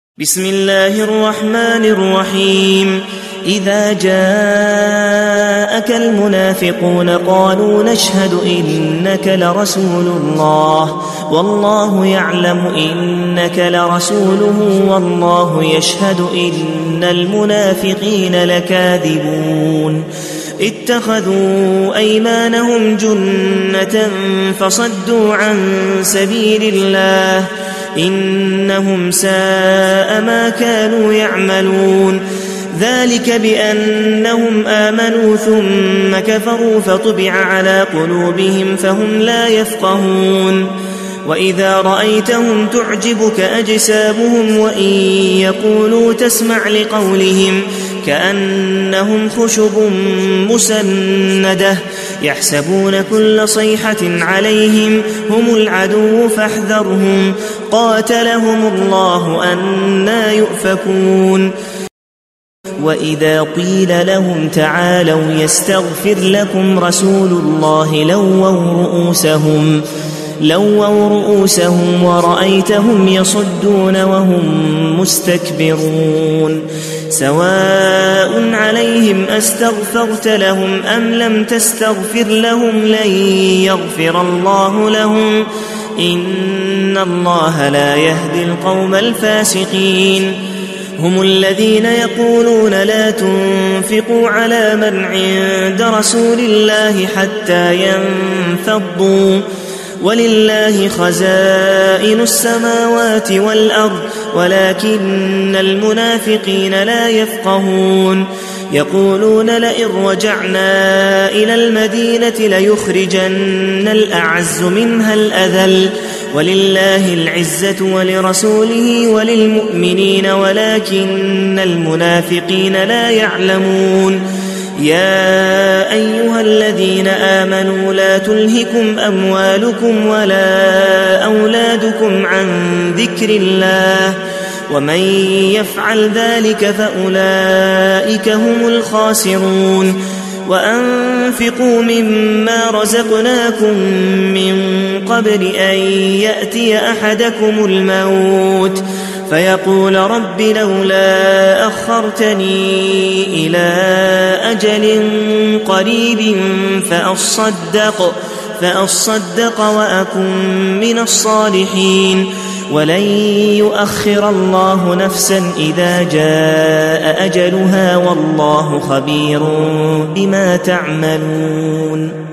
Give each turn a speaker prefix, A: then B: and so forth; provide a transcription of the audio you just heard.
A: بسم الله الرحمن الرحيم. إذا جاءك المنافقون قالوا نشهد إنك لرسول الله والله يعلم إنك لرسوله والله يشهد إن المنافقين لكاذبون. اتخذوا أيمانهم جنة فصدوا عن سبيل الله إنهم ساء ما كانوا يعملون. ذلك بأنهم آمنوا ثم كفروا فطبع على قلوبهم فهم لا يفقهون. وإذا رأيتهم تعجبك أجسامهم وإن يقولوا تسمع لقولهم كأنهم خشب مسندة يحسبون كل صيحة عليهم هم العدو فاحذرهم قاتلهم الله أنى يؤفكون. وإذا قيل لهم تعالوا يستغفر لكم رسول الله لووا رؤوسهم ورأيتهم يصدون وهم مستكبرون. سواء عليهم أستغفرت لهم أم لم تستغفر لهم لن يغفر الله لهم إن الله لا يهدي القوم الفاسقين. هم الذين يقولون لا تنفقوا على من عند رسول الله حتى ينفضوا ولله خزائن السماوات والأرض ولكن المنافقين لا يفقهون. يقولون لئن رجعنا إلى المدينة ليخرجن الأعز منها الأذل ولله العزة ولرسوله وللمؤمنين ولكن المنافقين لا يعلمون. يا أيها الذين آمنوا لا تلهكم أموالكم ولا أولادكم عن ذكر الله ومن يفعل ذلك فأولئك هم الخاسرون. وأنفقوا مما رزقناكم من قبل أن يأتي أحدكم الموت فيقول رب لولا أخرتني إلى أجل قريب فأصدق وأكن من الصالحين ولن يؤخر الله نفسا إذا جاء أجلها والله خبير بما تعملون.